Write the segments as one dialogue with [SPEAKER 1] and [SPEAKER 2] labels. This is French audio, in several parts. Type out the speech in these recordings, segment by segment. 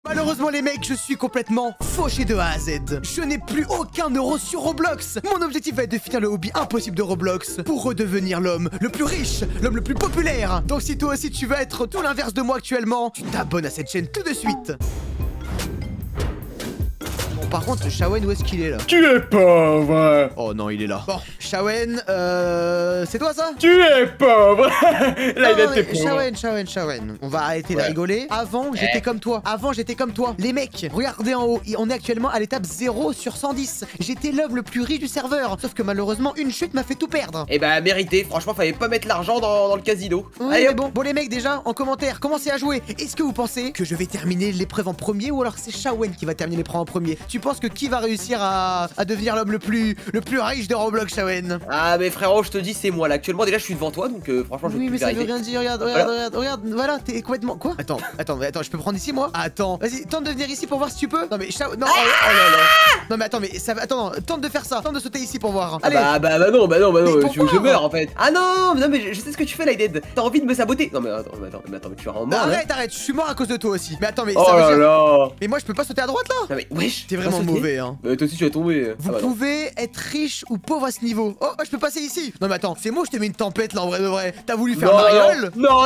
[SPEAKER 1] Malheureusement les mecs, je suis complètement fauché de A à Z. Je n'ai plus aucun euro sur Roblox. Mon objectif va être de finir le hobby impossible de Roblox pour redevenir l'homme le plus riche, l'homme le plus populaire. Donc si toi aussi tu veux être tout l'inverse de moi actuellement, tu t'abonnes à cette chaîne tout de suite. Par contre, Shawen, où est-ce qu'il est là?
[SPEAKER 2] Tu es pauvre.
[SPEAKER 1] Oh non, il est là. Bon, Shawen, c'est toi ça?
[SPEAKER 2] Tu es pauvre. Là, il était pauvre.
[SPEAKER 1] Shawen, on va arrêter de rigoler. Avant, j'étais comme toi. Les mecs, regardez en haut, on est actuellement à l'étape 0 sur 110. J'étais l'homme le plus riche du serveur. Sauf que malheureusement, une chute m'a fait tout perdre.
[SPEAKER 3] Eh bah, mérité. Franchement, fallait pas mettre l'argent dans le casino.
[SPEAKER 1] Oui,
[SPEAKER 3] Allez,
[SPEAKER 1] mais bon, les mecs, déjà, en commentaire, commencez à jouer. Est-ce que vous pensez que je vais terminer l'épreuve en premier ou alors c'est Shawen qui va terminer l'épreuve en premier? Tu penses que qui va réussir à devenir l'homme le plus riche de Roblox, Shawen?
[SPEAKER 3] Ah, mais frérot, je te dis, c'est moi là. Actuellement, déjà, je suis devant toi, donc franchement, je
[SPEAKER 1] Oui,
[SPEAKER 3] peux
[SPEAKER 1] mais
[SPEAKER 3] plus
[SPEAKER 1] ça veut
[SPEAKER 3] vérifier.
[SPEAKER 1] rien dire. Regarde, voilà, t'es complètement. Quoi? Attends, je peux prendre ici, moi? Attends, vas-y, tente de venir ici pour voir si tu peux. Non, mais non, oh là là. Non, mais attends, mais ça va. Attends, tente de faire ça. Tente de sauter ici pour voir. Allez.
[SPEAKER 3] Bah non, tu veux que je
[SPEAKER 1] pourquoi
[SPEAKER 3] meure en fait. Ah non, mais je sais ce que tu fais là, Dead. T'as envie de me saboter. Non, mais attends, mais tu vas en mort.
[SPEAKER 1] Arrête, je suis mort à cause de toi aussi. Mais attends, mais
[SPEAKER 3] oh
[SPEAKER 1] ça veut
[SPEAKER 3] là
[SPEAKER 1] dire.
[SPEAKER 3] là.
[SPEAKER 1] Mais moi, je peux pas sauter à droite là?
[SPEAKER 3] Non, mais wesh.
[SPEAKER 1] T'es vraiment mauvais, hein.
[SPEAKER 3] Bah, toi aussi, tu vas tomber.
[SPEAKER 1] Vous pouvez être riche ou pauvre à ce niveau. Oh, je peux passer ici. Non, mais attends, c'est moi, je t'ai mis une tempête là en vrai de vrai. T'as voulu faire mariole?
[SPEAKER 3] Non,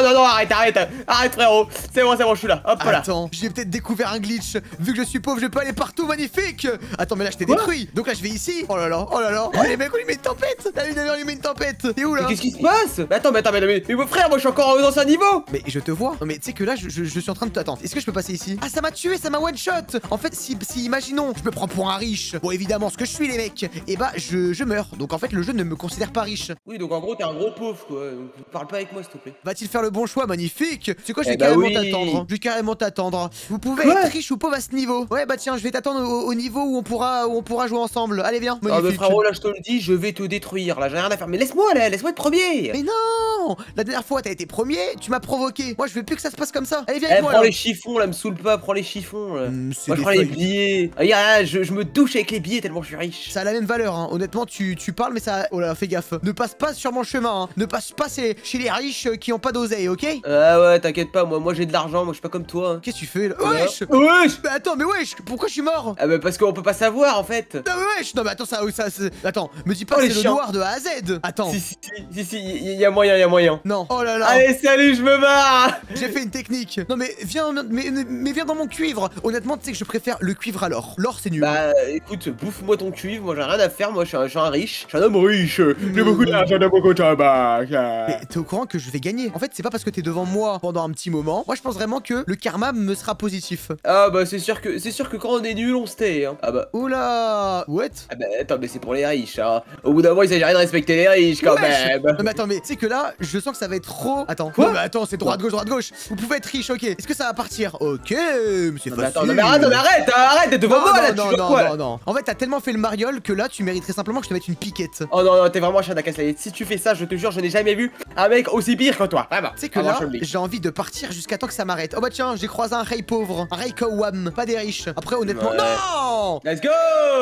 [SPEAKER 3] arrête frérot. C'est bon, je suis là. Hop là.
[SPEAKER 1] Attends, j'ai peut-être découvert un glitch. Vu que je suis pauvre, je peux aller partout, magnifique. Attends, mais là, je t'ai détruit. Donc là, je vais ici. Oh là là. Oh, les mecs, on lui met une tempête. Là, on lui met une tempête. T'es où là?
[SPEAKER 3] Qu'est-ce qui se passe? Mais attends, mais mon frère, moi je suis encore aux anciens niveaux.
[SPEAKER 1] Mais je te vois. Non, mais tu sais que là, je suis en train de t'attendre. Est-ce que je peux passer ici? Ah, ça m'a tué, ça m'a one shot. En fait, si imaginons, je me prends pour un riche. Bon, évidemment, ce que je suis, les mecs, et bah, je meurs. Donc en fait, le jeu ne me considère pas riche.
[SPEAKER 3] Oui, donc en gros, t'es un gros pauvre quoi. Donc, parle pas avec moi, s'il te plaît.
[SPEAKER 1] Va-t-il faire le bon choix? Magnifique. C'est quoi? Je vais carrément t'attendre. Vous pouvez être riche ou pauvre à ce niveau. Ouais, bah tiens, je vais t'attendre au niveau où on pourra jouer ensemble. Allez, viens.
[SPEAKER 3] Ah, mais frérot, là, je te le dis, je vais te détruire. Là, j'ai rien à faire. Mais laisse-moi être premier.
[SPEAKER 1] Mais non! La dernière fois, t'as été premier, tu m'as provoqué. Moi, je veux plus que ça se passe comme ça. Allez, viens avec moi.
[SPEAKER 3] Prends les chiffons, là, me saoule pas. Prends les chiffons. Là. Moi, je prends les billets. Regarde, je me douche avec les billets tellement je suis riche.
[SPEAKER 1] Ça a la même valeur, hein. Honnêtement, tu parles, mais ça. Oh là, fais gaffe. Ne passe pas sur mon chemin, hein. Ne passe pas chez les riches qui ont pas d'oseille, ok?
[SPEAKER 3] Ah ouais, t'inquiète pas, moi j'ai de l'argent, moi je suis pas comme toi. Hein.
[SPEAKER 1] Qu'est-ce que tu fais là?
[SPEAKER 3] Wesh!
[SPEAKER 1] Mais attends, mais wesh! Pourquoi je suis mort?
[SPEAKER 3] Ah bah parce qu'on peut pas savoir en fait.
[SPEAKER 1] Non mais wesh! Non mais attends, attends, me dis pas que c'est le noir de A à Z! Attends!
[SPEAKER 3] Si, y a moyen.
[SPEAKER 1] Non! Oh là là!
[SPEAKER 3] Allez, salut, je me barre!
[SPEAKER 1] J'ai fait une technique! Non mais viens, mais viens dans mon cuivre! Honnêtement, tu sais que je préfère le cuivre à l'or. L'or c'est nul.
[SPEAKER 3] Bah écoute, bouffe-moi ton cuivre, moi j'ai rien à faire, moi je suis un riche. Je suis un homme riche, j'ai beaucoup d'argent dans beaucoup de tabac.
[SPEAKER 1] Mais t'es au courant que je vais gagner? En fait, c'est pas parce que t'es devant moi pendant un petit moment. Moi je pense vraiment que le karma me sera positif.
[SPEAKER 3] Ah bah c'est sûr que quand on est nul, on se tait, hein. Ah bah.
[SPEAKER 1] Oula! What?
[SPEAKER 3] Ah bah attends, mais c'est pour les riches, hein. Au bout d'un moment, il s'agirait de respecter les riches quand même.
[SPEAKER 1] Non mais attends, mais tu sais que là, je sens que ça va être trop. Attends.
[SPEAKER 3] Quoi?
[SPEAKER 1] Non mais attends, c'est droite gauche. Vous pouvez être riche, ok. Est-ce que ça va partir? Ok, mais c'est facile.
[SPEAKER 3] Attends, mais arrête, t'es devant moi là, tu veux quoi?
[SPEAKER 1] Non. En fait, t'as tellement fait le mariole que là, tu mériterais simplement que je te mette une piquette.
[SPEAKER 3] Oh non, t'es vraiment un chien d'Akaslaïd. Si tu fais ça, je te jure, je n'ai jamais vu un mec aussi pire que toi. Vraiment.
[SPEAKER 1] Tu sais que là, j'ai envie de partir jusqu'à temps que ça m'arrête. Oh bah tiens, j'ai croisé un rey pauvre, un rey kawam, pas des riches. Après, honnêtement, non!
[SPEAKER 3] Let's go!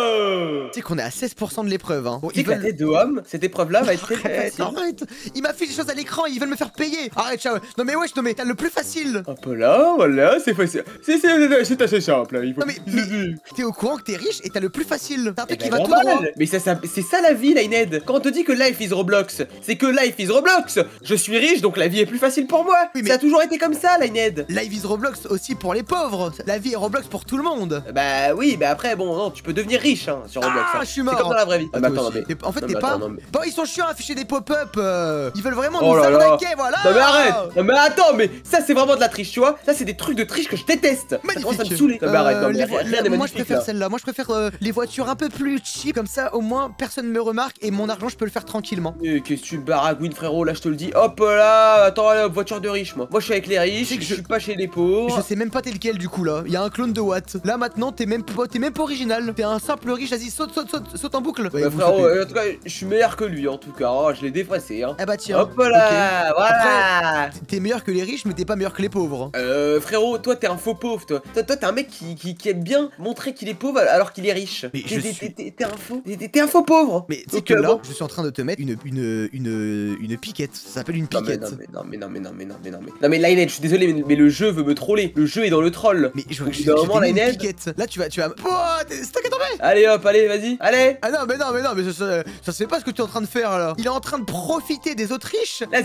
[SPEAKER 1] Tu sais qu'on est à 16% de l'épreuve, hein.
[SPEAKER 3] Bon, tu sais que la tête de homme, cette épreuve-là va être très facile.
[SPEAKER 1] Arrête! Il m'affiche des choses à l'écran, ils veulent me faire payer. Arrête, ciao. Non mais wesh, non mais t'as le plus facile.
[SPEAKER 3] Hop là, voilà, c'est facile. C'est assez simple, hein.
[SPEAKER 1] Non mais t'es au courant que t'es riche et t'as le plus facile. T'as un truc qui va tout
[SPEAKER 3] droit.
[SPEAKER 1] droit.
[SPEAKER 3] Mais c'est ça la vie, Lined. Quand on te dit que life is Roblox, c'est que life is Roblox. Je suis riche, donc la vie est plus facile pour moi. Oui, mais ça a toujours été comme ça, Lined.
[SPEAKER 1] Life is Roblox aussi pour les pauvres. La vie est Roblox pour tout le monde.
[SPEAKER 3] Bah oui, bah après, bon, non, tu peux devenir riche hein, sur Roblox.
[SPEAKER 1] Ah, je suis mort.
[SPEAKER 3] C'est comme dans la vraie vie.
[SPEAKER 1] Ah,
[SPEAKER 3] attends,
[SPEAKER 1] mais en fait, t'es pas. Bon, ils sont chiants à afficher des pop-up. Ils veulent vraiment
[SPEAKER 3] nous
[SPEAKER 1] arnaquer, voilà.
[SPEAKER 3] Non, mais arrête. Non, mais attends, mais ça, c'est vraiment de la triche, tu vois. Ça, c'est des trucs de triche que je déteste. Ça commence à me saouler. Non, mais arrête, non, mais rien n'est magnifique.
[SPEAKER 1] Moi, je préfère celle-là. Moi, je préfère les voitures un peu plus cheap. Comme ça, au moins, personne ne me remarque et mon argent, je peux le faire tranquillement.
[SPEAKER 3] Qu'est-ce que tu baragouines, frérot? Là, je te le dis. Hop là. Attends, allez, voiture de riche, moi. Moi, je suis avec les riches. Je suis pas chez les pauvres.
[SPEAKER 1] Je sais même pas t'es lequel, du coup, là. Il y a un clone de Watt. Là, maintenant, t'es même pas original. T'es un simple riche. Vas-y, saute en boucle.
[SPEAKER 3] Ouais, frérot, en tout cas, je suis meilleur que lui, en tout cas. Oh, je l'ai défacé, hein.
[SPEAKER 1] Eh bah, tiens.
[SPEAKER 3] Hop là. Voilà.
[SPEAKER 1] T'es meilleur que les riches, mais t'es pas meilleur que les pauvres.
[SPEAKER 3] Frérot, toi, t'es un faux pauvre, toi. Toi, t'es un mec qui aime bien montrer qu'il est pauvre alors qu'il est riche. T'es un faux pauvre.
[SPEAKER 1] Mais sais que là, je suis en train de te mettre une piquette. Ça s'appelle une piquette.
[SPEAKER 3] Non mais Lionel, je suis désolé, mais le jeu veut me troller. Le jeu est dans le troll.
[SPEAKER 1] Mais je vais une piquette. Là, tu vas. Oh, c'est toi qui es tombé.
[SPEAKER 3] Allez hop, allez, vas-y, allez.
[SPEAKER 1] Ah non, mais ça se fait pas ce que tu es en train de faire là. Il est en train de profiter des Autriches.
[SPEAKER 3] Let's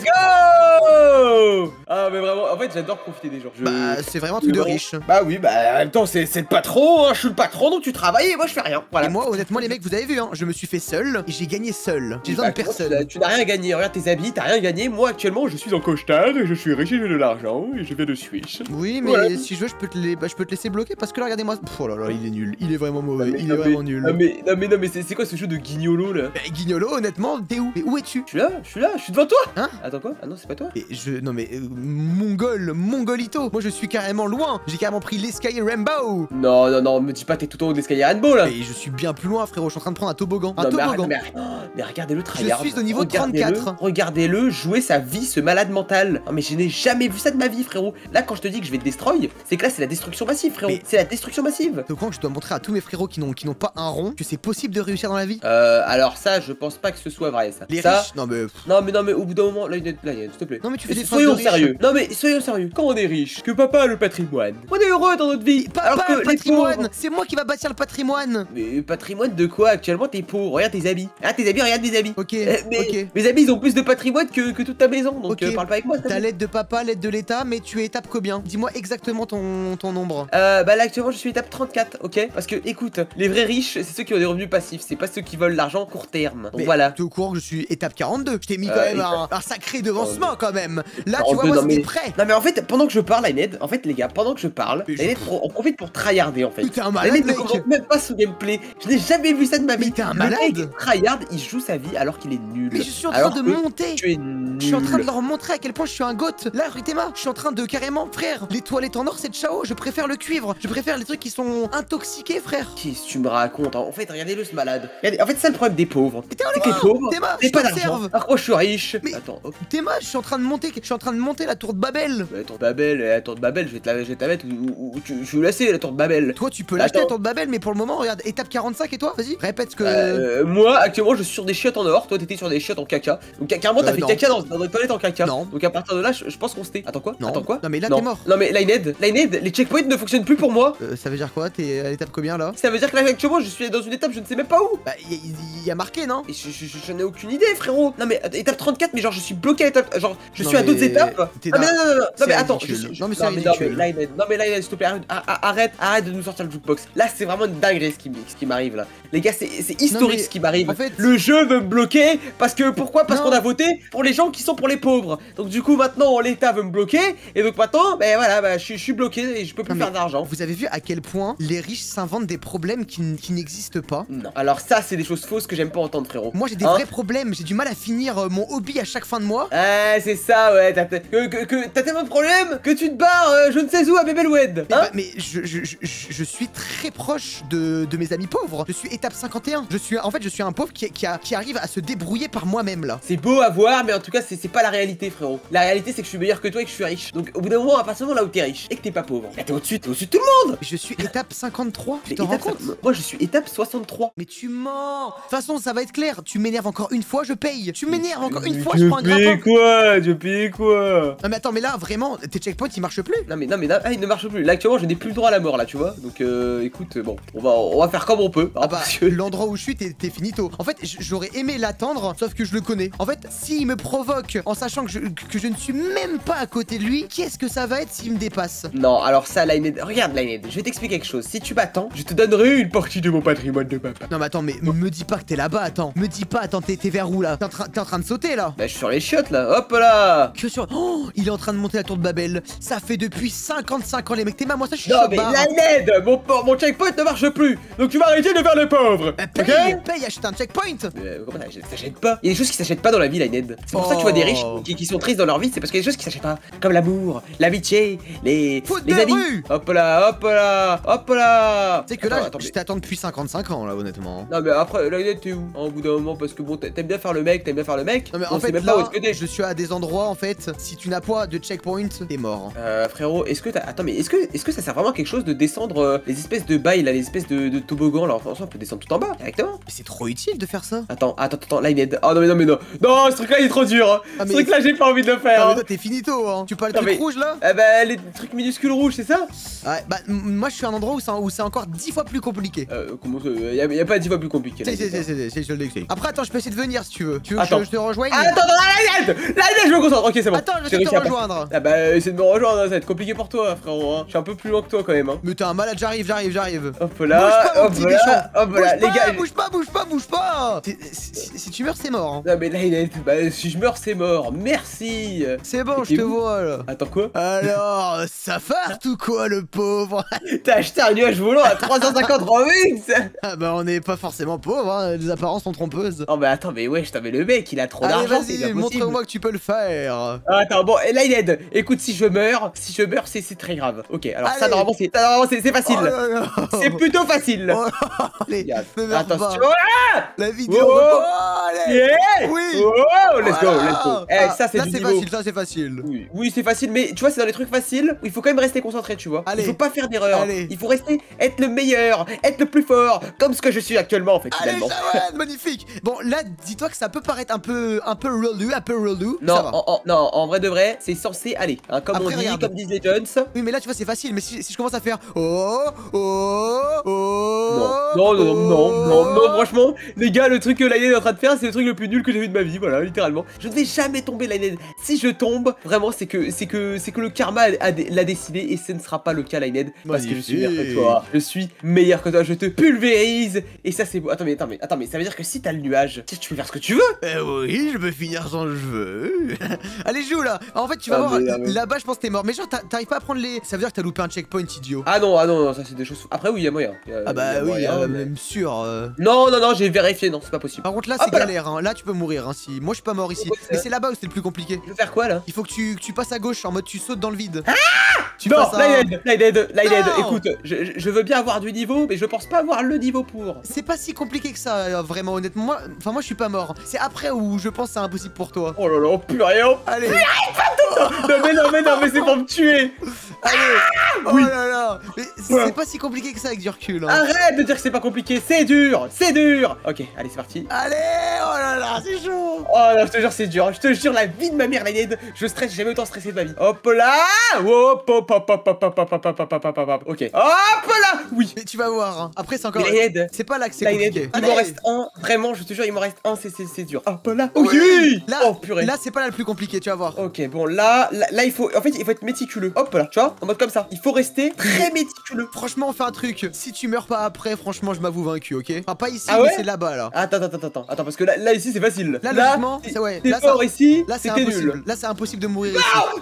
[SPEAKER 3] go. Ah mais vraiment, en fait, j'adore profiter des gens.
[SPEAKER 1] Bah, c'est vraiment un truc de riche.
[SPEAKER 3] Bah oui, bah en même temps, c'est le patron, hein. Je suis le patron, donc tu travailles et moi je fais rien. Voilà.
[SPEAKER 1] Et moi, honnêtement, les mecs, vous avez vu, hein, je me suis fait seul et j'ai gagné seul. J'ai besoin de personne.
[SPEAKER 3] Tu n'as rien gagné. Regarde tes habits, t'as rien gagné. Moi, actuellement, je suis en costard et je suis riche et j'ai de l'argent et je viens de Suisse.
[SPEAKER 1] Oui, mais si je veux, je peux te laisser bloquer parce que là, regardez-moi. Oh là là, il est nul. Il est vraiment mauvais. Il est vraiment nul.
[SPEAKER 3] Non, mais c'est quoi ce jeu de guignolo là?
[SPEAKER 1] Bah, guignolo, honnêtement, t'es où? Mais où es-tu?
[SPEAKER 3] Je suis là, je suis devant toi.
[SPEAKER 1] Hein?
[SPEAKER 3] Attends quoi? Ah non, c'est pas toi.
[SPEAKER 1] Non mais mongolito. Moi, je suis carrément loin. J'ai carrément pris l'escalier Rainbow.
[SPEAKER 3] Non, me dis pas t'es tout en haut de l'escalier Rainbow là.
[SPEAKER 1] Et je suis bien plus loin, frérot. Je suis en train de prendre un toboggan.
[SPEAKER 3] Mais regardez-le tryhard.
[SPEAKER 1] Je suis au niveau 34.
[SPEAKER 3] Regardez-le jouer sa vie, ce malade mental. Non mais je n'ai jamais vu ça de ma vie, frérot. Là, quand je te dis que je vais te destroy, c'est que là, c'est la destruction massive, frérot. C'est la destruction massive.
[SPEAKER 1] T'es au courant que je dois montrer à tous mes frérots qui n'ont pas un rond que c'est possible de réussir dans la vie?
[SPEAKER 3] Alors ça, je pense pas que ce soit vrai, ça.
[SPEAKER 1] Les riches? Non
[SPEAKER 3] mais au bout d'un moment, là, s'il te plaît.
[SPEAKER 1] Non mais tu fais des phrases
[SPEAKER 3] soyons
[SPEAKER 1] de
[SPEAKER 3] sérieux.
[SPEAKER 1] riches.
[SPEAKER 3] Non mais soyons sérieux. Quand on est riche, que papa a le patrimoine, on est heureux dans notre vie.
[SPEAKER 1] Papa a le patrimoine. C'est moi qui va bâtir le patrimoine.
[SPEAKER 3] Mais patrimoine de quoi? Actuellement, t'es pauvre. Regarde tes habits. Regarde mes habits.
[SPEAKER 1] Ok.
[SPEAKER 3] Mes habits, ils ont plus de patrimoine que toute ta maison. Donc parle pas avec moi.
[SPEAKER 1] T'as l'aide de papa, l'aide de l'État, mais tu es étape combien? Dis-moi exactement ton nombre.
[SPEAKER 3] Bah là actuellement je suis étape 34, ok? Parce que écoute, les vrais riches, c'est ceux qui ont des revenus passifs, c'est pas ceux qui veulent l'argent court terme. Donc voilà.
[SPEAKER 1] T'es au courant que je suis étape 42? Je t'ai mis quand même un sacré devancement quand même. Là tu vois, moi c'était prêt.
[SPEAKER 3] Non mais en fait, pendant que je parle, Lionel, en fait les gars, pendant que je parle, Lionel on profite pour tryharder en fait.
[SPEAKER 1] T'es un malade, mec.
[SPEAKER 3] Ne commente même pas son gameplay. Je n'ai jamais vu ça de ma vie.
[SPEAKER 1] T'es un malade.
[SPEAKER 3] Tryhard, il joue sa vie alors qu'il est nul.
[SPEAKER 1] Mais je suis en train de monter.
[SPEAKER 3] Tu es nul.
[SPEAKER 1] Je suis en train de leur montrer à quel point je suis un goth. Là, Rutema, je suis en train de carrément, frère, les toilettes en or c'est ciao, je préfère le cuivre. Je préfère les trucs qui sont intoxiqués, frère.
[SPEAKER 3] Qu'est-ce que tu me racontes? En fait, regardez-le ce malade. Regardez, en fait, c'est le problème des pauvres.
[SPEAKER 1] C'est que les pauvres,
[SPEAKER 3] c'est pas d'argent. Alors moi je suis riche.
[SPEAKER 1] Mais
[SPEAKER 3] attends,
[SPEAKER 1] Théma, je suis en train de monter la tour de Babel.
[SPEAKER 3] La tour de Babel, je vais te la mettre où je vais vous laisser la tour de Babel.
[SPEAKER 1] Toi tu peux l'acheter la tour de Babel, mais pour le moment, regarde, étape 45 et toi, vas-y, répète ce que...
[SPEAKER 3] moi, actuellement, je suis sur des chiottes en or, toi t'étais sur des chiottes en caca. Donc carrément t'as fait caca dans des toilettes en caca.
[SPEAKER 1] Non.
[SPEAKER 3] Donc à partir de là, je pense qu'on s'était... Attends quoi?
[SPEAKER 1] Non.
[SPEAKER 3] Attends quoi?
[SPEAKER 1] Non mais là t'es mort.
[SPEAKER 3] Non mais Lionel, les checkpoints ne fonctionnent plus pour moi.
[SPEAKER 1] Ça veut dire quoi? T'es à l'étape combien là?
[SPEAKER 3] Ça veut dire que là actuellement je suis dans une étape, je ne sais même pas où.
[SPEAKER 1] Bah il y a marqué, non?
[SPEAKER 3] Et je n'ai aucune idée, frérot. Non mais étape 34, mais genre je suis bloqué à l'étape, genre je suis à d'autres étapes. Non mais attends,
[SPEAKER 1] non mais c'est ridicule.
[SPEAKER 3] Non mais Lionel, s'il te plaît, arrête de nous sortir le jukebox. Là c'est vraiment une dinguerie ce qui m'arrive là. Les gars, c'est historique ce qui m'arrive.
[SPEAKER 1] En fait,
[SPEAKER 3] le jeu veut me bloquer parce que pourquoi? Parce qu'on a voté pour les gens qui sont pour les pauvres. Donc du coup maintenant l'État veut me bloquer et donc maintenant ben voilà, bah, je suis bloqué et je peux plus faire d'argent.
[SPEAKER 1] Vous avez vu à quel point les riches s'inventent des problèmes qui n'existent pas?
[SPEAKER 3] Non. Alors ça c'est des choses fausses que j'aime pas entendre, frérot.
[SPEAKER 1] Moi j'ai des vrais problèmes, j'ai du mal à finir mon hobby à chaque fin de mois.
[SPEAKER 3] Ah c'est ça, ouais, t'as tellement de problèmes que tu te barres je ne sais où à Bébelwed.
[SPEAKER 1] Mais je suis très proche de mes amis pauvres. Je suis étape 51. En fait je suis un pauvre qui arrive à se débrouiller par moi-même là.
[SPEAKER 3] C'est beau à voir, mais en tout cas c'est pas la réalité, frérot. La réalité c'est que je suis meilleur que toi et que je suis riche. Donc au bout d'un moment, à partir du moment là où t'es riche et que t'es pas pauvre, bah, t'es au-dessus de tout le monde.
[SPEAKER 1] Je suis étape 53. Tu te rends compte?
[SPEAKER 3] Moi je suis étape 63.
[SPEAKER 1] Mais tu mens. De toute façon ça va être clair. Tu m'énerves encore une fois, je paye. Tu m'énerves encore une fois, je prends un grappin.
[SPEAKER 2] Tu payes quoi?
[SPEAKER 1] Non mais attends, mais là vraiment tes checkpoints ils marchent plus.
[SPEAKER 3] Non mais là, ils ne marchent plus. Là actuellement je n'ai plus le droit à la mort là, tu vois. Donc écoute, bon, on va faire comme on peut.
[SPEAKER 1] Ah bah l'endroit où je suis t'es finito. En fait j'aurais aimé l'attendre, sauf que je le connais. En fait s'il me provoque en sachant que je ne suis même pas à côté de lui, qu'est-ce que ça va être s'il me dépasse?
[SPEAKER 3] Non alors ça Lionel, regarde Lionel, je vais t'expliquer quelque chose. Si tu m'attends, je te donnerai une partie de mon patrimoine de papa.
[SPEAKER 1] Non mais attends, mais me dis pas que t'es là-bas, attends. Me dis pas, attends, t'es vers où là? T'es en train de sauter là?
[SPEAKER 3] Bah je suis sur les chiottes là, hop là.
[SPEAKER 1] Que sur... Oh, il est en train de monter la tour de Babel. Ça fait depuis 55 ans les mecs, t'es moi ça je suis
[SPEAKER 3] non mais Lionel, mon checkpoint ne marche plus. Donc tu vas arrêter de faire le pauvre.
[SPEAKER 1] Bah, paye, achète un checkpoint.
[SPEAKER 3] Comment ça s'achète pas? Il y a des choses qui s'achètent pas dans la vie Lionel. C'est pour ça que tu vois des riches qui sont tristes dans leur vie, c'est parce qu'il y a des choses qui s'achètent pas. Comme l'amour, l'amitié, les amis.
[SPEAKER 1] Rue.
[SPEAKER 3] Hop là, hop là, hop là.
[SPEAKER 1] Tu sais que là, j'étais à t'attends depuis 55 ans là, honnêtement.
[SPEAKER 3] Non mais après, là t'es où au bout d'un moment, parce que bon, t'aimes bien faire le mec, Non mais
[SPEAKER 1] en fait là, je suis à des endroits en fait, si tu n'as pas de checkpoint, t'es mort.
[SPEAKER 3] Frérot, est-ce que t'as... Attends, mais est-ce que ça sert vraiment à quelque chose de descendre les espèces de bails là, les espèces de toboggans là? Enfin, on peut descendre tout en bas, directement.
[SPEAKER 1] Mais c'est trop utile de faire ça.
[SPEAKER 3] Attends, là il est... Oh non mais non. Non, ce truc là il est trop dur hein.
[SPEAKER 1] Ah, mais...
[SPEAKER 3] Ce truc là j'ai pas envie de le faire.
[SPEAKER 1] Ah mais toi t'es finito hein. Tu parles le truc rouge là?
[SPEAKER 3] Bah les trucs minuscules rouges, c'est ça?
[SPEAKER 1] Ouais, bah moi je suis à un endroit où c'est encore 10 fois plus compliqué.
[SPEAKER 3] Comment ça? Y a pas 10 fois plus compliqué.
[SPEAKER 1] C'est je le dis. Après attends, je peux essayer de venir si tu veux. Tu veux que je te rejoigne?
[SPEAKER 3] Attends, là, je me concentre. Ok, c'est bon.
[SPEAKER 1] Attends, je vais te rejoindre.
[SPEAKER 3] Ah bah essaie de me rejoindre, ça va être compliqué pour toi frérot hein. Je suis un peu plus loin que toi quand même hein.
[SPEAKER 1] Mais t'es un malade, j'arrive.
[SPEAKER 3] Hop là, hop là, les gars.
[SPEAKER 1] Bouge pas. Si tu meurs c'est mort hein.
[SPEAKER 3] Non mais là il est... Bah si je meurs c'est mort, merci.
[SPEAKER 1] C'est bon, je te vois là.
[SPEAKER 3] Attends quoi?
[SPEAKER 1] Alors, ça farte ou quoi le pauvre?
[SPEAKER 3] T'as acheté un nuage volant à 350 Robux?
[SPEAKER 1] Ah bah on n'est pas forcément pauvre hein, les apparences sont trompeuses.
[SPEAKER 3] Oh bah attends mais wesh, mais le mec il a trop
[SPEAKER 1] Allez
[SPEAKER 3] d'argent.
[SPEAKER 1] vas-y, montre-moi que tu peux le faire.
[SPEAKER 3] Attends bon, et là il aide. Écoute, si je meurs c'est très grave. Ok, alors
[SPEAKER 1] allez.
[SPEAKER 3] ça normalement c'est facile.
[SPEAKER 1] Oh
[SPEAKER 3] c'est plutôt facile.
[SPEAKER 1] Oh, allez,
[SPEAKER 3] attention.
[SPEAKER 1] La vidéo. Allez.
[SPEAKER 3] Yeah.
[SPEAKER 1] Oui.
[SPEAKER 3] Oh, let's go. Eh, ça c'est
[SPEAKER 1] là
[SPEAKER 3] du
[SPEAKER 1] c'est
[SPEAKER 3] niveau.
[SPEAKER 1] facile, ça c'est facile.
[SPEAKER 3] Oui, c'est facile, mais tu vois, c'est dans les trucs faciles où il faut quand même rester concentré, tu vois.
[SPEAKER 1] Allez.
[SPEAKER 3] Il faut pas faire d'erreur. Il faut rester, être le meilleur, être le plus fort, comme ce que je suis actuellement en fait.
[SPEAKER 1] Allez,
[SPEAKER 3] finalement.
[SPEAKER 1] Shawen, magnifique. Bon, là, dis-toi que ça peut paraître un peu relou.
[SPEAKER 3] Non, en vrai de vrai, c'est censé aller. Hein, comme
[SPEAKER 1] après,
[SPEAKER 3] on dit,
[SPEAKER 1] regarde.
[SPEAKER 3] comme disent les Jones.
[SPEAKER 1] Oui, mais là, tu vois, c'est facile. Mais si je commence à faire
[SPEAKER 3] Non, franchement, les gars, le truc que Lionel est en train de faire, c'est le truc le plus nul que j'ai vu de ma vie, voilà, littéralement. Je ne vais jamais tomber, Lionel. Si je tombe, vraiment, c'est que le karma l'a décidé et ce ne sera pas le cas, Lionel, parce que je suis meilleur que toi. Je suis meilleur que toi, je te pulvérise. Et ça, c'est beau. Attends, mais ça veut dire que si t'as le nuage, tu peux faire ce que tu veux.
[SPEAKER 1] Oui, je peux finir sans cheveux. Allez, joue là. En fait, tu vas voir, là-bas, je pense que t'es mort. Mais genre, t'arrives pas à prendre les. Ça veut dire que t'as loupé un checkpoint, idiot.
[SPEAKER 3] Ah non, ça c'est des choses. Après, oui, il y a moyen.
[SPEAKER 1] Ah bah oui, même sûr.
[SPEAKER 3] Non, j'ai vérifié, non, c'est pas possible.
[SPEAKER 1] Par contre, là, c'est galère. Hein. Là, tu peux mourir. Hein, si... Moi, je suis pas mort ici. Mais c'est là-bas où c'est le plus compliqué.
[SPEAKER 3] Je veux faire quoi là?
[SPEAKER 1] Il faut que tu passes à gauche en mode tu sautes dans le vide.
[SPEAKER 3] Non, là il aide. Écoute, je veux bien avoir du niveau, mais je pense pas avoir le niveau pour.
[SPEAKER 1] C'est pas si compliqué que ça, vraiment, honnêtement. Moi, je suis pas mort. C'est après où je pense que c'est impossible pour toi.
[SPEAKER 3] Oh là là, purée.
[SPEAKER 1] Allez.
[SPEAKER 3] Non, mais c'est pour me tuer.
[SPEAKER 1] Allez. Oh là là. Mais c'est pas si compliqué que ça avec du recul. Hein.
[SPEAKER 3] Arrête de dire que c'est pas compliqué, c'est dur. Ok, allez, c'est parti.
[SPEAKER 1] Allez, oh là là, c'est chaud.
[SPEAKER 3] Oh là, je te jure, c'est dur. Je te jure, la vie de ma mère, Lionel. Je stresse, j'ai jamais autant stressé de ma vie. Hop là. Hop. Ok. Hop là. Oui.
[SPEAKER 1] Mais tu vas voir. Hein. Après, c'est encore. C'est pas là que c'est compliqué.
[SPEAKER 3] Il m'en reste un. Vraiment, je te jure, il m'en reste un. C'est dur. Hop là.
[SPEAKER 1] Oui. Là,
[SPEAKER 3] oh purée.
[SPEAKER 1] Là, c'est pas là le plus compliqué. Tu vas voir.
[SPEAKER 3] Ok, bon là, il faut. En fait, il faut être méticuleux. Hop là. Tu vois, en mode comme ça. Il faut rester très méticuleux.
[SPEAKER 1] Franchement, on fait un truc. Si tu meurs pas après, franchement, je m'avoue vaincu, ok? Enfin, pas ici,
[SPEAKER 3] mais
[SPEAKER 1] c'est là-bas là.
[SPEAKER 3] Attends, parce que là ici, c'est facile.
[SPEAKER 1] Là, logiquement, c'est ouais.
[SPEAKER 3] T'es fort ici.
[SPEAKER 1] Là, c'est impossible. Là, c'est impossible de mourir
[SPEAKER 3] ici.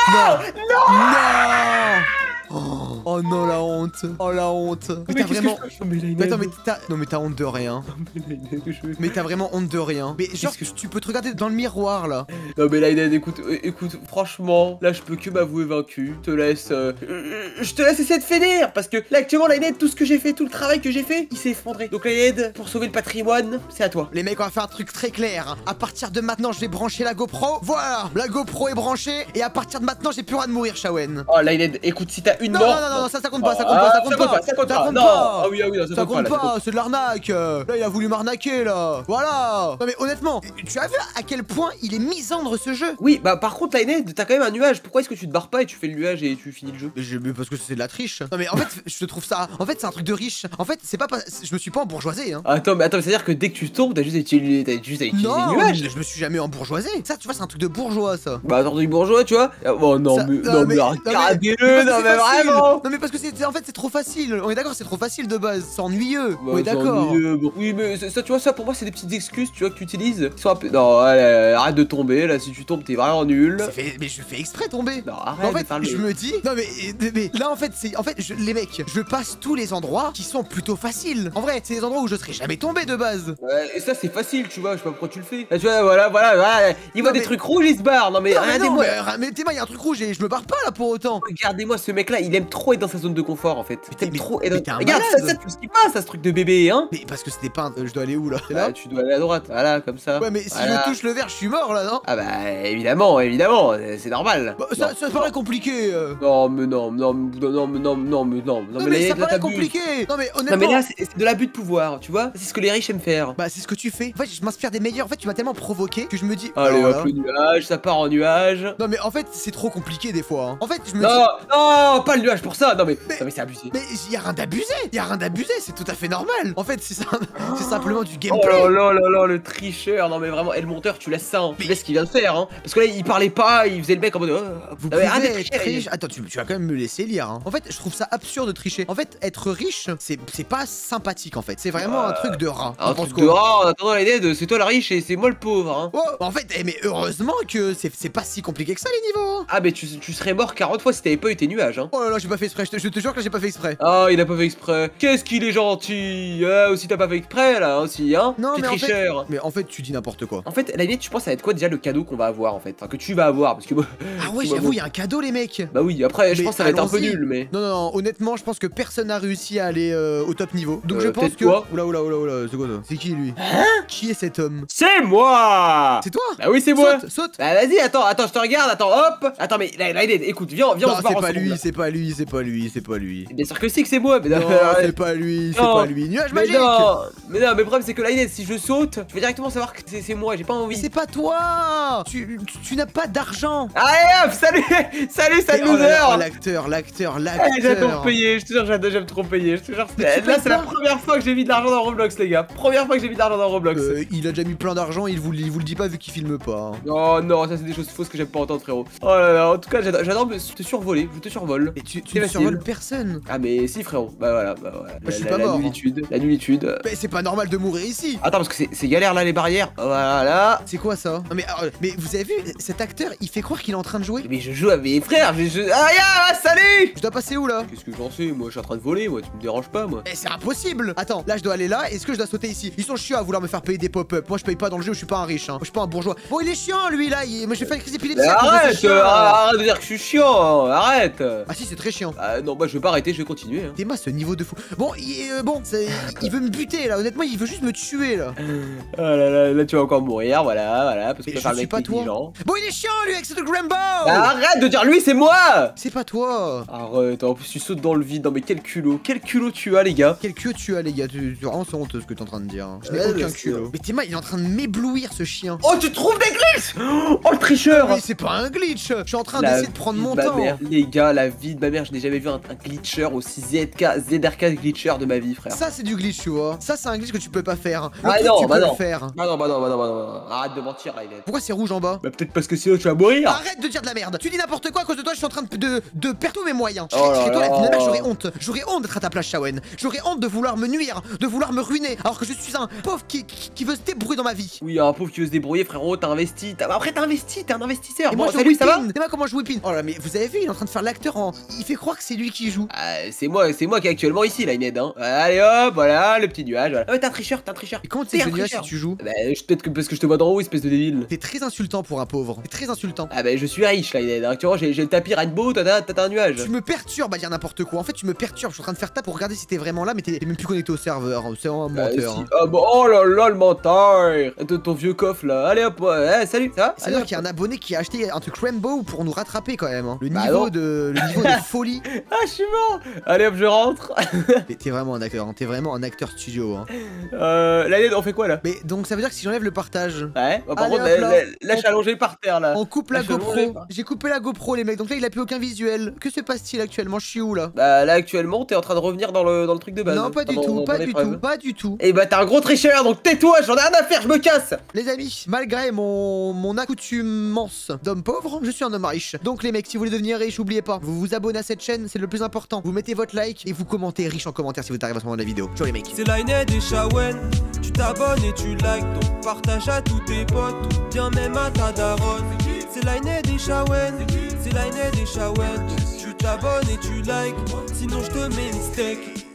[SPEAKER 1] Non. Oh non, la honte. Oh la honte. Mais t'as vraiment. Attends, mais t'as honte de rien. Mais t'as vraiment honte de rien. Mais genre, tu peux te regarder dans le miroir là.
[SPEAKER 3] Non, mais Lionel, écoute, franchement, là, je peux que m'avouer vaincu. Je te laisse essayer de finir. Parce que là, actuellement, Lionel, tout ce que j'ai fait, tout le travail que j'ai fait, il s'est effondré. Donc, Lionel, pour sauver le patrimoine, c'est à toi.
[SPEAKER 1] Les mecs, on va faire un truc très clair. À partir de maintenant, je vais brancher la GoPro. Voilà, la GoPro est branchée. Et à partir de maintenant, j'ai plus le droit de mourir, Shawen.
[SPEAKER 3] Oh, Lionel, écoute, si t'as une mort.
[SPEAKER 1] Non, ça compte pas, ça compte pas.
[SPEAKER 3] Non, ah oui,
[SPEAKER 1] ça compte pas, c'est de l'arnaque. Là, il a voulu m'arnaquer, là. Voilà. Non, mais honnêtement, tu as vu à quel point il est misandre ce jeu?
[SPEAKER 3] Oui, bah par contre, Lionel, t'as quand même un nuage. Pourquoi est-ce que tu te barres pas et tu fais le nuage et tu finis le jeu?
[SPEAKER 1] Mais parce que c'est de la triche. Non, mais en fait, je trouve ça. En fait, c'est un truc de riche. En fait, c'est pas. Je me suis pas embourgeoisé, hein.
[SPEAKER 3] Attends, c'est-à-dire que dès que tu tombes, t'as juste à utiliser le nuage.
[SPEAKER 1] Je me suis jamais embourgeoisé. Ça, tu vois, c'est un truc de bourgeois, ça.
[SPEAKER 3] Bah, attends, du bourgeois, tu vois. Oh non, mais regardez-le, non, mais vraiment.
[SPEAKER 1] Non, mais parce que en fait, c'est trop facile. On est d'accord, c'est trop facile de base. C'est ennuyeux. On est d'accord.
[SPEAKER 3] Bon. Oui, mais ça, tu vois, ça pour moi, c'est des petites excuses, tu vois, que tu utilises. Qui sont un peu. Non, arrête de tomber. Là, si tu tombes, t'es vraiment nul.
[SPEAKER 1] Mais je fais exprès tomber.
[SPEAKER 3] Non, arrête.
[SPEAKER 1] En fait, je me dis. Non, mais là, en fait, les mecs, je passe tous les endroits qui sont plutôt faciles. En vrai, c'est des endroits où je serais jamais tombé de base.
[SPEAKER 3] Ouais, et ça, c'est facile, tu vois. Je sais pas pourquoi tu le fais. Là, tu vois, voilà. Il voit des trucs rouges, il se barre. Non, mais regardez-moi.
[SPEAKER 1] Mais Théma, il y a un truc rouge et je me barre pas là pour autant.
[SPEAKER 3] Regardez-moi, ce mec-là, il aime trop trop être dans sa zone de confort en fait. T'aimes trop être
[SPEAKER 1] t'es un
[SPEAKER 3] Regarde,
[SPEAKER 1] malade.
[SPEAKER 3] ça tu skippes pas, ça, ce truc de bébé, hein.
[SPEAKER 1] Mais parce que c'était pas je dois aller où là?
[SPEAKER 3] Là, tu dois aller à droite, voilà, comme ça.
[SPEAKER 1] Ouais, mais si
[SPEAKER 3] Voilà.
[SPEAKER 1] je touche le verre, je suis mort là, non?
[SPEAKER 3] Ah bah, évidemment, évidemment, c'est normal.
[SPEAKER 1] Bah, ça paraît compliqué.
[SPEAKER 3] Non, mais non, non, non, mais non, non, mais non,
[SPEAKER 1] Non, mais
[SPEAKER 3] là,
[SPEAKER 1] ça
[SPEAKER 3] là,
[SPEAKER 1] paraît
[SPEAKER 3] t'abuses.
[SPEAKER 1] compliqué. Non, mais
[SPEAKER 3] Non,
[SPEAKER 1] honnêtement.
[SPEAKER 3] mais là, c'est de l'abus de pouvoir, tu vois. C'est ce que les riches aiment faire.
[SPEAKER 1] Bah, c'est ce que tu fais. En fait, je m'inspire des meilleurs. En fait, tu m'as tellement provoqué que je me dis.
[SPEAKER 3] Allez,
[SPEAKER 1] alors
[SPEAKER 3] hop,
[SPEAKER 1] là.
[SPEAKER 3] le nuage, ça part en nuage.
[SPEAKER 1] Non, mais en fait, c'est trop compliqué des fois. Hein. En fait, je me dis.
[SPEAKER 3] Non, non, pas le nuage pour ça. Non, mais c'est abusé.
[SPEAKER 1] Mais y a rien d'abusé. Y a rien d'abusé. C'est tout à fait normal. En fait, c'est simplement du
[SPEAKER 3] Oh
[SPEAKER 1] gameplay.
[SPEAKER 3] là là là là, le tricheur. Non, mais vraiment, et le monteur, tu laisses ça. Hein. Tu laisses ce qu'il vient de faire. Hein. Parce que là, il parlait pas, il faisait le mec en mode.
[SPEAKER 1] Vous
[SPEAKER 3] non, mais
[SPEAKER 1] pouvez
[SPEAKER 3] arrête de
[SPEAKER 1] être
[SPEAKER 3] tricher,
[SPEAKER 1] riche. Attends, tu vas quand même me laisser lire. Hein. En fait, je trouve ça absurde de tricher. En fait, être riche, c'est pas sympathique en fait. C'est vraiment un truc de rat.
[SPEAKER 3] Un truc de rat, en attendant les dead, c'est toi la riche et c'est moi le pauvre. Hein.
[SPEAKER 1] Oh, en fait, mais heureusement que c'est pas si compliqué que ça les niveaux. Hein.
[SPEAKER 3] Ah, mais tu serais mort 40 fois si t'avais pas eu tes nuages. Hein.
[SPEAKER 1] Oh là là, j'ai pas fait exprès. Je te jure que j'ai pas fait exprès.
[SPEAKER 3] Ah, il a pas fait exprès. Qu'est-ce qu'il est gentil. Aussi, t'as pas fait exprès là aussi, hein.
[SPEAKER 1] Non,
[SPEAKER 3] T'es
[SPEAKER 1] mais
[SPEAKER 3] tricheur.
[SPEAKER 1] en fait, tu dis n'importe quoi.
[SPEAKER 3] En fait, la limite, tu penses ça va être quoi déjà le cadeau qu'on va avoir en fait? Enfin, que tu vas avoir parce que.
[SPEAKER 1] Ah ouais, j'avoue, il y a un cadeau, les mecs.
[SPEAKER 3] Bah oui, après, je
[SPEAKER 1] Mais
[SPEAKER 3] pense que ça va être un peu
[SPEAKER 1] allons-y.
[SPEAKER 3] nul, mais.
[SPEAKER 1] Non, non, non, honnêtement, je pense que personne n'a réussi à aller au top niveau. Donc je pense
[SPEAKER 3] peut-être
[SPEAKER 1] que.
[SPEAKER 3] toi.
[SPEAKER 1] Oula, c'est quoi ça? C'est qui lui? Qui est cet homme?
[SPEAKER 3] C'est moi.
[SPEAKER 1] C'est toi?
[SPEAKER 3] Bah oui, c'est moi.
[SPEAKER 1] Saute.
[SPEAKER 3] Bah vas-y, attends, je te regarde, attends, hop. Attends, mais là, écoute, viens,
[SPEAKER 1] Non,
[SPEAKER 3] on se barre
[SPEAKER 1] c'est pas
[SPEAKER 3] ensemble,
[SPEAKER 1] lui,
[SPEAKER 3] là.
[SPEAKER 1] c'est pas lui, c'est pas lui, c'est pas lui.
[SPEAKER 3] Bien sûr que si que c'est moi, mais
[SPEAKER 1] Non,
[SPEAKER 3] non,
[SPEAKER 1] c'est pas lui, c'est
[SPEAKER 3] Non.
[SPEAKER 1] pas lui. Nuage
[SPEAKER 3] mais
[SPEAKER 1] magique!
[SPEAKER 3] non, mais le problème c'est que là, si je saute, tu vas directement savoir que c'est moi, j'ai pas
[SPEAKER 1] Mais
[SPEAKER 3] envie.
[SPEAKER 1] c'est pas toi! Tu n'as pas d'argent!
[SPEAKER 3] Allez hop, salut, salut,
[SPEAKER 1] Oh là
[SPEAKER 3] loser.
[SPEAKER 1] là, l'acteur.
[SPEAKER 3] J'adore payer, je te jure, j'aime trop payer, je te jure.
[SPEAKER 1] Mais tu
[SPEAKER 3] Là,
[SPEAKER 1] payes
[SPEAKER 3] c'est la
[SPEAKER 1] pas.
[SPEAKER 3] première fois que j'ai mis de l'argent dans Roblox, les gars. Première fois que j'ai mis de l'argent dans Roblox.
[SPEAKER 1] Il a déjà mis plein d'argent, il vous le dit pas vu qu'il filme pas. Hein.
[SPEAKER 3] Oh non, ça c'est des choses fausses que j'aime pas entendre, frérot. Oh là là, en tout cas, j'adore te survoler, je te survole.
[SPEAKER 1] Et tu
[SPEAKER 3] C'est
[SPEAKER 1] ne
[SPEAKER 3] facile.
[SPEAKER 1] survoles personne.
[SPEAKER 3] Ah mais si, frérot, bah voilà.
[SPEAKER 1] je suis pas mort.
[SPEAKER 3] La nullitude.
[SPEAKER 1] Mais c'est pas normal de mourir ici.
[SPEAKER 3] Attends, parce que c'est galère là, les barrières. Voilà.
[SPEAKER 1] C'est quoi ça? Non, mais vous avez vu, cet acteur, il fait croire qu'il est en train de jouer.
[SPEAKER 3] Mais je joue avec mes frères, Ah, ya, salut.
[SPEAKER 1] Je dois passer où là?
[SPEAKER 3] Qu'est-ce que j'en sais? Moi, je suis en train de voler, moi, tu me déranges pas, moi.
[SPEAKER 1] Mais c'est impossible! Attends, là je dois aller là, est-ce que je dois sauter ici? Ils sont chiants à vouloir me faire payer des pop-up. Moi je paye pas dans le jeu, je suis pas un riche, hein. Moi je suis pas un bourgeois. Bon, il est chiant lui là, moi je vais faire une crise épileptique.
[SPEAKER 3] Mais
[SPEAKER 1] à cause de ce
[SPEAKER 3] arrête,
[SPEAKER 1] chien, là.
[SPEAKER 3] arrête de dire que je suis chiant, arrête.
[SPEAKER 1] Ah si, c'est très chiant.
[SPEAKER 3] Ah non, bah je vais pas arrêter, je vais continuer. Hein.
[SPEAKER 1] T'es ma ce niveau de fou. Bon, il veut me buter là, honnêtement, il veut juste me tuer là.
[SPEAKER 3] Ah là, tu vas encore mourir, voilà, parce que
[SPEAKER 1] Mais
[SPEAKER 3] tu vas
[SPEAKER 1] je
[SPEAKER 3] faire le
[SPEAKER 1] suis
[SPEAKER 3] mec
[SPEAKER 1] pas toi.
[SPEAKER 3] intelligent.
[SPEAKER 1] Bon, il est chiant lui avec ce truc Rambo!
[SPEAKER 3] Bah, arrête de dire lui, c'est moi.
[SPEAKER 1] C'est pas toi.
[SPEAKER 3] Arrête, en plus tu sautes dans le vide, non mais quel culot tu as les gars.
[SPEAKER 1] Quel culot tu as les gars, tu rends honte ce que t'es en train de dire. Hein. Je n'ai
[SPEAKER 3] Ouais,
[SPEAKER 1] aucun
[SPEAKER 3] bien sûr.
[SPEAKER 1] culot. Mais Théma, il est en train de m'éblouir ce chien.
[SPEAKER 3] Oh, tu trouves des glitches. Oh, le tricheur.
[SPEAKER 1] Mais c'est pas un glitch. Je suis en train
[SPEAKER 3] La
[SPEAKER 1] d'essayer de prendre
[SPEAKER 3] vie
[SPEAKER 1] mon
[SPEAKER 3] de ma
[SPEAKER 1] temps.
[SPEAKER 3] mère. Les gars, la vie de ma mère, je n'ai jamais vu un glitcher aussi ZRK glitcher de ma vie, frère.
[SPEAKER 1] Ça c'est du glitch, tu vois. Ça c'est un glitch que tu peux pas faire.
[SPEAKER 3] Ah
[SPEAKER 1] L'autre,
[SPEAKER 3] non,
[SPEAKER 1] tu
[SPEAKER 3] bah
[SPEAKER 1] peux
[SPEAKER 3] non.
[SPEAKER 1] le faire.
[SPEAKER 3] Bah non. Arrête de mentir là, Iden.
[SPEAKER 1] Pourquoi c'est rouge en bas?
[SPEAKER 3] Bah peut-être parce que sinon tu vas mourir.
[SPEAKER 1] Arrête de dire de la merde. Tu dis n'importe quoi, à cause de toi je suis en train de perdre tous mes moyens.
[SPEAKER 3] Oh là
[SPEAKER 1] Je serais toi la
[SPEAKER 3] là.
[SPEAKER 1] vie de ma mère, j'aurais honte. J'aurais honte d'être à ta place, Shawen. J'aurais honte de vouloir me nuire, de vouloir me ruiner, alors que je suis un pauvre qui veut se débrouiller dans ma vie.
[SPEAKER 3] Oui, un pauvre qui veut se débrouiller, frérot, t'as investi. Après t'as investi, t'es un investisseur.
[SPEAKER 1] Et
[SPEAKER 3] Bon,
[SPEAKER 1] moi je
[SPEAKER 3] salut, ça va?
[SPEAKER 1] whippine. C'est moi comment je whippine. Oh là, mais vous avez vu, il est en train de faire l'acteur en. Il fait croire que c'est lui qui joue.
[SPEAKER 3] C'est moi qui est actuellement ici, là, Ined. Hein. Allez hop, voilà, le petit nuage. Voilà. Ah, t'es un tricheur.
[SPEAKER 1] Et comment tu sais
[SPEAKER 3] T'es un
[SPEAKER 1] que si
[SPEAKER 3] tricheur.
[SPEAKER 1] tu joues?
[SPEAKER 3] Bah, peut-être que parce que je te vois d'en haut, espèce de débile.
[SPEAKER 1] T'es très insultant pour un pauvre. T'es très insultant.
[SPEAKER 3] Ah bah je suis riche là, Ined. Actuellement j'ai le tapis Rainbow, t'as un nuage.
[SPEAKER 1] Tu me perturbes à dire n'importe quoi. En fait, tu me perturbes. Je suis en train de faire tap pour regarder si t'es vraiment là, mais t'es même plus connecté au serveur. C'est un menteur.
[SPEAKER 3] Si.
[SPEAKER 1] Hein.
[SPEAKER 3] Ah bon, oh là là, le menteur. Ton vieux coffre là. Allez hop, ouais, salut, ça va?
[SPEAKER 1] C'est-à-dire qu'il y a un abonné qui a acheté un truc Rainbow pour nous rattraper quand même. Hein. Le
[SPEAKER 3] Bah
[SPEAKER 1] niveau
[SPEAKER 3] non.
[SPEAKER 1] de folie.
[SPEAKER 3] Ah, je suis mort. Allez hop, je rentre.
[SPEAKER 1] Mais t'es vraiment un acteur. Hein. T'es vraiment un acteur studio. Hein.
[SPEAKER 3] Là, Ined, on fait quoi là?
[SPEAKER 1] Mais donc ça veut dire que si j'enlève le partage,
[SPEAKER 3] Ouais, bah, par
[SPEAKER 1] Allez,
[SPEAKER 3] contre,
[SPEAKER 1] hop, là.
[SPEAKER 3] là, je suis allongé par terre là.
[SPEAKER 1] on coupe la
[SPEAKER 3] je suis allongé,
[SPEAKER 1] GoPro.
[SPEAKER 3] quoi.
[SPEAKER 1] J'ai coupé la GoPro les mecs. Donc là il a plus aucun visuel. Que se passe-t-il actuellement? Je suis où là?
[SPEAKER 3] Bah là actuellement t'es en train de revenir dans le truc de base.
[SPEAKER 1] Non pas du
[SPEAKER 3] Dans-
[SPEAKER 1] tout,
[SPEAKER 3] dans
[SPEAKER 1] pas du
[SPEAKER 3] l'épreuve.
[SPEAKER 1] tout, pas du tout.
[SPEAKER 3] Et bah t'es un gros tricheur donc tais-toi, j'en ai rien à faire, je me casse.
[SPEAKER 1] Les amis, malgré mon accoutumance d'homme pauvre, je suis un homme riche. Donc les mecs, si vous voulez devenir riche, oubliez pas, vous vous abonnez à cette chaîne, c'est le plus important. Vous mettez votre like et vous commentez riche en commentaire si vous arrivez à ce moment de la vidéo. Ciao les mecs.
[SPEAKER 4] C'est Lined et Shawen, tu t'abonnes et tu likes, donc partage à tous tes potes, ou bien même à ta daronne. C'est Lined et Shawen, c'est Lined et Shawen, tu t'abonnes et tu likes, sinon je te mets une steak.